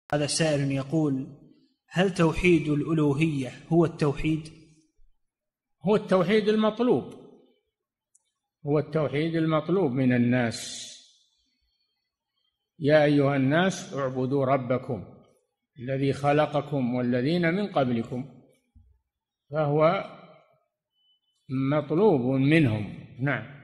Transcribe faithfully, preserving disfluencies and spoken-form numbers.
هذا سائل يقول: هل توحيد الألوهية هو التوحيد؟ هو التوحيد المطلوب، هو التوحيد المطلوب من الناس. يا أيها الناس اعبدوا ربكم الذي خلقكم والذين من قبلكم، فهو مطلوب منهم. نعم.